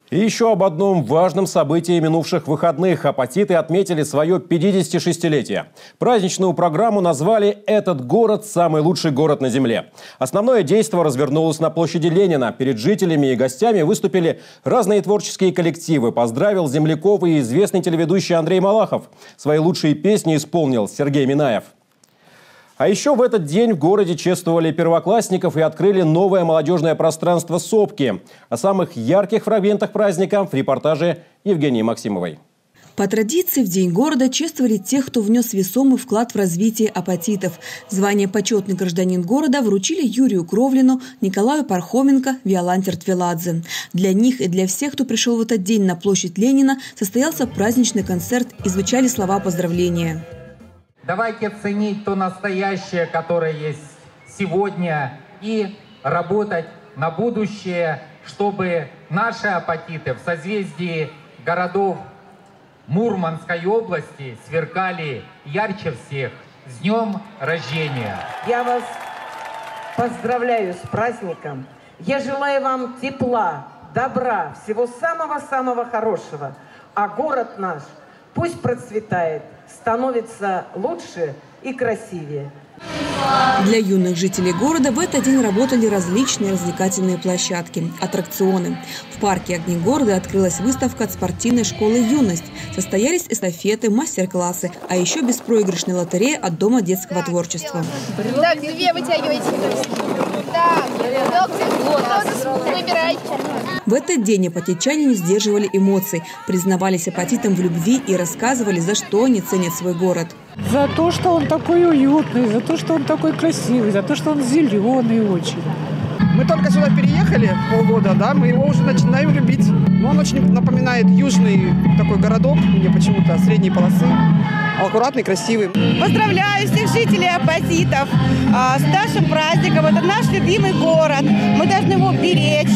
И еще об одном важном событии минувших выходных. Апатиты отметили свое 56-летие. Праздничную программу назвали «Этот город – самый лучший город на земле». Основное действо развернулось на площади Ленина. Перед жителями и гостями выступили разные творческие коллективы. Поздравил земляков и известный телеведущий Андрей Малахов. Свои лучшие песни исполнил Сергей Минаев. А еще в этот день в городе чествовали первоклассников и открыли новое молодежное пространство «Сопки». О самых ярких фрагментах праздника в репортаже Евгении Максимовой. По традиции в День города чествовали тех, кто внес весомый вклад в развитие апатитов. Звание «Почетный гражданин города» вручили Юрию Кровлину, Николаю Пархоменко, Виоланте Ртвеладзе. Для них и для всех, кто пришел в этот день на площадь Ленина, состоялся праздничный концерт и звучали слова поздравления. Давайте ценить то настоящее, которое есть сегодня, и работать на будущее, чтобы наши апатиты в созвездии городов Мурманской области сверкали ярче всех. С днем рождения! Я вас поздравляю с праздником. Я желаю вам тепла, добра, всего самого-самого хорошего. А город наш пусть процветает, становится лучше и красивее. Для юных жителей города в этот день работали различные развлекательные площадки, аттракционы. В парке «Огни города» открылась выставка от спортивной школы «Юность». Состоялись эстафеты, мастер-классы, а еще беспроигрышная лотерея от Дома детского творчества. Так, две вытягивайте. Так, выбирайте. В этот день апатитчане не сдерживали эмоций, признавались апатитам в любви и рассказывали, за что они ценят свой город. За то, что он такой уютный, за то, что он такой красивый, за то, что он зеленый очень. Мы только сюда переехали полгода, да, мы его уже начинаем любить. Но он очень напоминает южный такой городок, мне почему-то средней полосы. Аккуратный, красивый. Поздравляю всех жителей апатитов с нашим праздником. Это наш любимый город. Мы должны его беречь,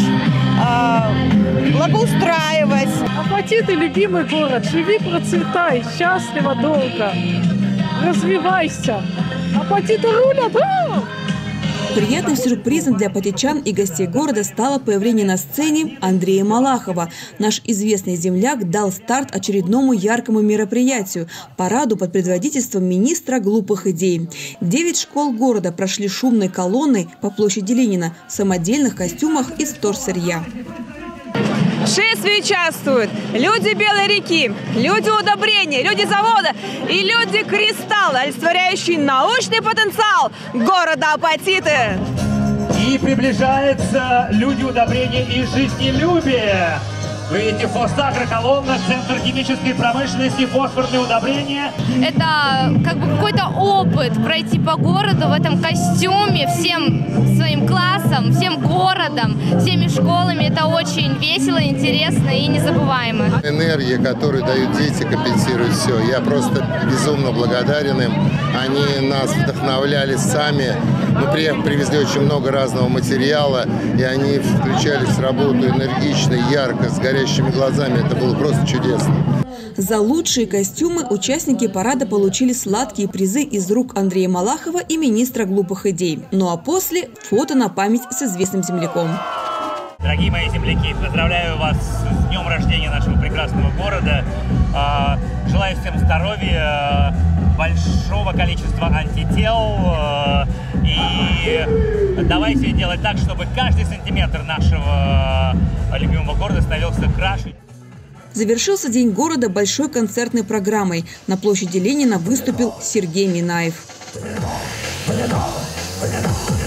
благоустраивать. Апатиты – любимый город. Живи, процветай, счастливо, долго. Развивайся. Апатиты рулят. Приятным сюрпризом для апатитчан и гостей города стало появление на сцене Андрея Малахова. Наш известный земляк дал старт очередному яркому мероприятию – параду под предводительством министра глупых идей. 9 школ города прошли шумной колонной по площади Ленина в самодельных костюмах из вторсырья. В шествии участвуют люди Белой реки, люди удобрения, люди завода и люди Кристалла, олицетворяющие научный потенциал города Апатиты. И приближаются люди удобрения и жизнелюбия. Вы видите, фосагроколонна, центр химической промышленности, фосфорные удобрения. Это как бы какой-то опыт пройти по городу в этом костюме, всем своим классом, всем городом, всеми школами. Это очень весело, интересно и незабываемо. Энергия, которую дают дети, компенсирует все. Я просто безумно благодарен им. Они нас вдохновляли сами. Мы привезли очень много разного материала, и они включались в работу энергично, ярко, с горящими глазами. Это было просто чудесно. За лучшие костюмы участники парада получили сладкие призы из рук Андрея Малахова и министра глупых идей. Ну а после – фото на память с известным земляком. Дорогие мои земляки, поздравляю вас с днем рождения нашего прекрасного города. Желаю всем здоровья, большого количества антител. И давайте делать так, чтобы каждый сантиметр нашего любимого города становился краше. Завершился День города большой концертной программой. На площади Ленина выступил Сергей Минаев.